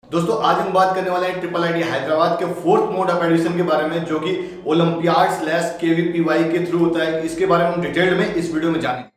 दोस्तों आज हम बात करने वाले हैं IIIT हैदराबाद के फोर्थ मोड ऑफ एडमिशन के बारे में, जो कि ओलंपियाड/KVPY के थ्रू होता है। इसके बारे में हम डिटेल में इस वीडियो में जानेंगे।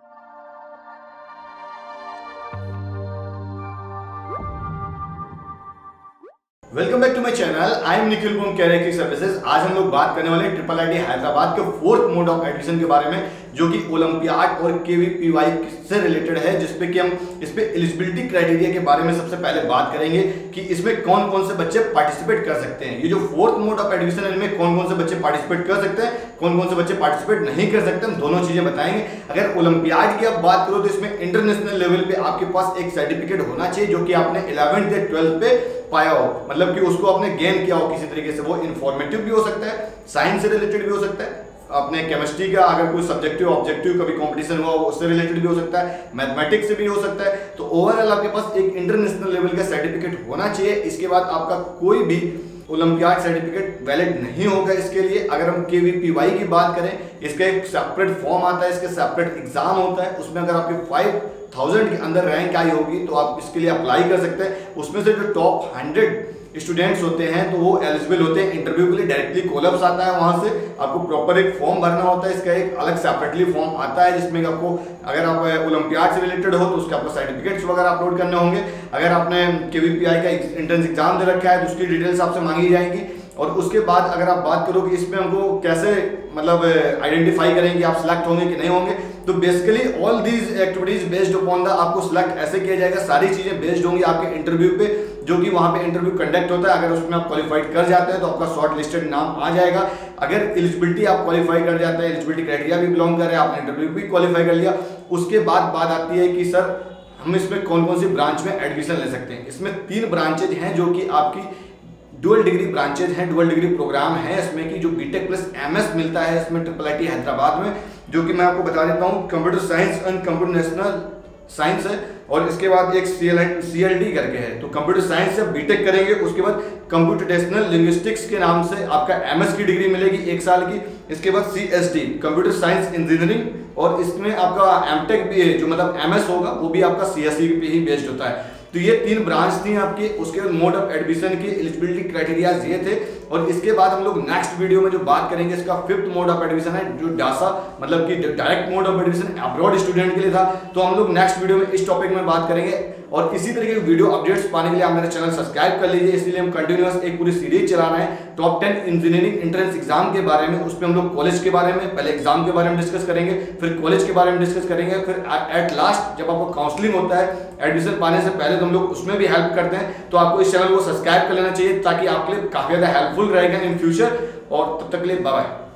Welcome back to my channel. I am Nikhil from career services. आज हम लोग बात करने वाले हैं IIIT हैदराबाद के फोर्थ मोड ऑफ एडमिशन के बारे में, जो कि ओलंपियाड और KVPY से रिलेटेड है, जिसपे कि हम इस पे एलिजिबिलिटी क्राइटेरिया के बारे में सबसे पहले बात करेंगे कि इसमें कौन कौन से बच्चे पार्टिसिपेट कर सकते हैं। ये जो फोर्थ मोड ऑफ एडमिशन है, इनमें कौन कौन से बच्चे पार्टिसिपेट कर सकते हैं, कौन कौन से बच्चे पार्टिसिपेट नहीं कर सकते, हम दोनों चीजें बताएंगे। अगर ओलंपियाड की आप बात करो तो इसमें इंटरनेशनल लेवल पे आपके पास एक सर्टिफिकेट होना चाहिए, जो कि आपने 11th या 12th पे पाया हो, मतलब कि उसको आपने गेन किया हो किसी तरीके से। वो इंफॉर्मेटिव भी हो सकता है, साइंस से रिलेटेड भी हो सकता है, अपने केमिस्ट्री का अगर कोई सब्जेक्टिव ऑब्जेक्टिव कभी कंपटीशन हुआ उससे रिलेटेड भी हो सकता है, मैथमेटिक्स से भी हो सकता है। तो ओवरऑल आपके पास एक इंटरनेशनल लेवल का सर्टिफिकेट होना चाहिए। इसके बाद आपका कोई भी ओलंपियाड सर्टिफिकेट वैलिड नहीं होगा इसके लिए। अगर हम KVPY की बात करें, इसका एक सेपरेट फॉर्म आता है, इसके सेपरेट एग्जाम होता है। उसमें अगर आपके 5000 के अंदर रैंक आई होगी तो आप इसके लिए अप्लाई कर सकते हैं। उसमें से जो टॉप 100 स्टूडेंट्स होते हैं तो वो एलिजिबल होते हैं इंटरव्यू के लिए। डायरेक्टली कॉलअप्स आता है, वहां से आपको प्रॉपर एक फॉर्म भरना होता है। इसका एक अलग सेपरेटली फॉर्म आता है, जिसमें आपको अगर आप ओलंपियाड से रिलेटेड हो तो उसके आपको सर्टिफिकेट्स वगैरह अपलोड करने होंगे। अगर आपने KVPY का एंट्रेंस एग्जाम दे रखा है तो उसकी डिटेल्स आपसे मांगी जाएंगी। और उसके बाद अगर आप बात करो कि इसमें हमको कैसे मतलब आइडेंटिफाई करेंगे आप सिलेक्ट होंगे कि नहीं होंगे, तो basically all these activities based upon the आपको सिलेक्ट ऐसे किया जाएगा। सारी चीजें बेस्ड होंगी आपके इंटरव्यू पे, जो कि वहां पे इंटरव्यू कंडक्ट होता है। अगर उसमें आप क्वालिफाइड कर जाते हैं तो आपका शॉर्ट लिस्टेड नाम आ जाएगा। अगर एलिजिबिलिटी आप क्वालिफाई कर जाते हैं, एलिजिबिलिटी क्राइटेरिया भी बिलोंग कर रहे हैं, आपने इंटरव्यू भी क्वालिफाई कर लिया, उसके बाद बात आती है कि सर हम इसमें कौन कौन सी ब्रांच में एडमिशन ले सकते हैं। इसमें 3 ब्रांचेज हैं, जो कि आपकी डुअल डिग्री ब्रांचेज हैं, डुअल डिग्री प्रोग्राम है इसमें कि जो BTech प्लस MS मिलता है इसमें IIIT हैदराबाद में, जो कि मैं आपको बता देता हूँ computer science and computational science है। और इसके बाद एक CLD करके है। तो कंप्यूटर साइंस से BTech करेंगे, उसके बाद कंप्यूटेशनल लिंग्विस्टिक्स के नाम से आपका MS की डिग्री मिलेगी 1 साल की। इसके बाद CST कंप्यूटर साइंस इंजीनियरिंग, और इसमें आपका MTech भी है, जो मतलब MS होगा वो भी आपका CSE पे ही बेस्ड होता है। तो ये 3 ब्रांच थी आपकी। उसके बाद मोड ऑफ एडमिशन की एलिजिबिलिटी क्राइटेरियाज ये थे। और इसके बाद हम लोग नेक्स्ट वीडियो में जो बात करेंगे, इसका 5th मोड ऑफ एडमिशन है, जो डासा मतलब कि direct mode of admission abroad student के लिए था। तो हम लोग नेक्स्ट वीडियो में इस टॉपिक में बात करेंगे। और इसी तरीके की वीडियो अपडेट्स पाने के लिए आप मेरे चैनल सब्सक्राइब कर लीजिए। इसलिए हम कंटिन्यूअस एक पूरी सीरीज चला रहे हैं टॉप 10 इंजीनियरिंग एंट्रेंस एग्जाम के बारे में। उसमें हम लोग कॉलेज के बारे में, पहले एग्जाम के बारे में डिस्कस करेंगे, फिर कॉलेज के बारे में डिस्कस करेंगे, फिर एट लास्ट जब आपको काउंसलिंग होता है एडमिशन पाने से पहले, तो हम लोग उसमें भी हेल्प करते हैं। तो आपको इस चैनल को सब्सक्राइब कर लेना चाहिए, ताकि आपके लिए काफी ज्यादा हेल्पफुल रहेगा इन फ्यूचर। और तब तक के लिए बाय बाय।